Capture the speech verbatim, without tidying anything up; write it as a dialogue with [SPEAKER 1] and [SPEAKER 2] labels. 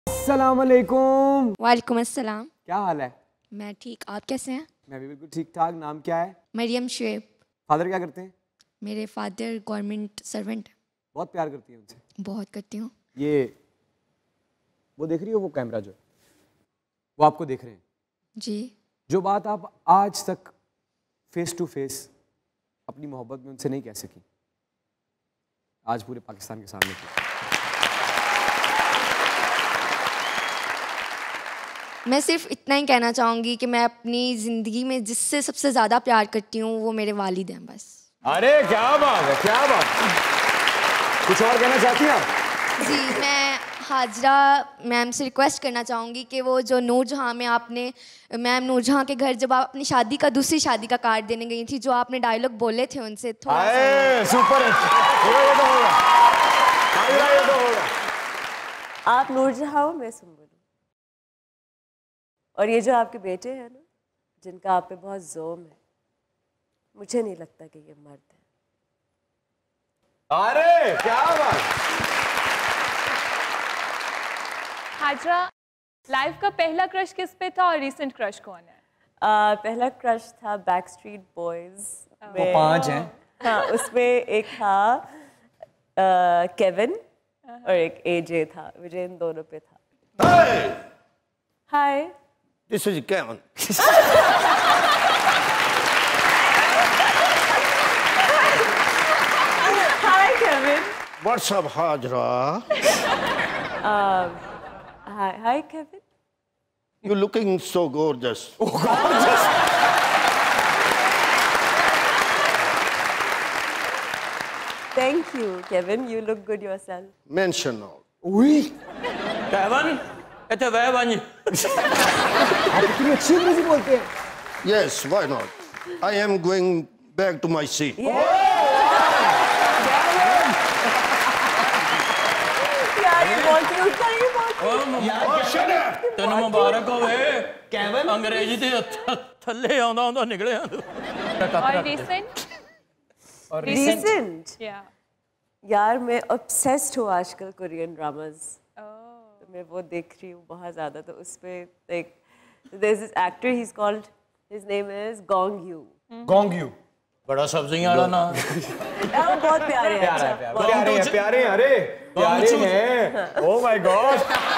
[SPEAKER 1] अस्सलाम वालेकुम।
[SPEAKER 2] वालेकुम अस्सलाम।
[SPEAKER 1] क्या हाल है?
[SPEAKER 2] मैं ठीक, आप कैसे हैं?
[SPEAKER 1] मैं भी बिल्कुल ठीक ठाक। नाम क्या है?
[SPEAKER 2] मरियम शुएब।
[SPEAKER 1] फादर क्या करते हैं?
[SPEAKER 2] मेरे फादर गवर्नमेंट सर्वेंट।
[SPEAKER 1] बहुत प्यार करती हैं उनसे?
[SPEAKER 2] बहुत करती हूँ।
[SPEAKER 1] ये वो देख रही हो, वो कैमरा जो है वो आपको देख रहे हैं
[SPEAKER 2] जी।
[SPEAKER 1] जो बात आप आज तक फेस टू फेस अपनी मोहब्बत में उनसे नहीं कह सकी, आज पूरे पाकिस्तान के सामने की।
[SPEAKER 2] मैं सिर्फ इतना ही कहना चाहूँगी कि मैं अपनी ज़िंदगी में जिससे सबसे ज़्यादा प्यार करती हूँ वो मेरे वालिद हैं बस।
[SPEAKER 1] अरे क्या बात है, क्या बात है। कुछ और कहना चाहती हैं आप?
[SPEAKER 2] जी, मैं हाजरा मैम से रिक्वेस्ट करना चाहूँगी कि वो जो नूरजहाँ में आपने मैम नूरजहाँ के घर जब आप अपनी शादी का दूसरी शादी का कार्ड देने गई थी, जो आपने डायलॉग बोले थे उनसे थोड़ा सा।
[SPEAKER 1] सुपर है। ये तो होगा, ये तो होगा।
[SPEAKER 3] आप नूरजहाँ हो, मैं सुम्बुल। और ये जो आपके बेटे हैं ना, जिनका आप पे बहुत ज़ोम है, मुझे नहीं लगता कि ये मर्द है।
[SPEAKER 1] अरे क्या बात।
[SPEAKER 4] हाजरा, लाइफ का पहला क्रश किस पे था और रीसेंट क्रश कौन है?
[SPEAKER 3] आ, पहला क्रश था बैकस्ट्रीट बॉयज।
[SPEAKER 1] वो पांच हैं।
[SPEAKER 3] हाँ, उसमें एक था आ, केविन और एक एजे था। मुझे इन दोनों पे था। Hi,
[SPEAKER 5] This is Kevin.
[SPEAKER 3] Hi Kevin.
[SPEAKER 5] What's up, Hajra?
[SPEAKER 3] Hi hi Kevin.
[SPEAKER 5] You're looking so gorgeous.
[SPEAKER 1] gorgeous.
[SPEAKER 3] Thank you, Kevin. You look good yourself.
[SPEAKER 5] Mention all.
[SPEAKER 1] उई,
[SPEAKER 6] केवन इतने वह बन
[SPEAKER 1] आप इतनी अच्छी अंग्रेजी बोलते हैं।
[SPEAKER 5] Yes, why not? I am going back to my seat.
[SPEAKER 3] यार ये बहुत क्यूट था, ये बहुत
[SPEAKER 5] Shut up!
[SPEAKER 6] तेन मुबारक होवे केवन अंग्रेजी ते थल्ले आंदा आंदा निकले
[SPEAKER 4] और रीसेंट?
[SPEAKER 3] Recent?
[SPEAKER 4] या
[SPEAKER 3] यार मैं obsessed हूँ आजकल कोरियन ड्रामास। तो मैं वो देख रही हूँ बहुत ज़्यादा। तो उसमें like there's this actor, he's called, his name is Gong Yoo.
[SPEAKER 1] Gong Yoo।
[SPEAKER 6] बड़ा सब्जियां वाला ना
[SPEAKER 3] यार वो बहुत प्यारे हैं।
[SPEAKER 1] प्यारे हैं, प्यारे हैं, प्यारे हैं, अरे प्यारे हैं। Oh my God।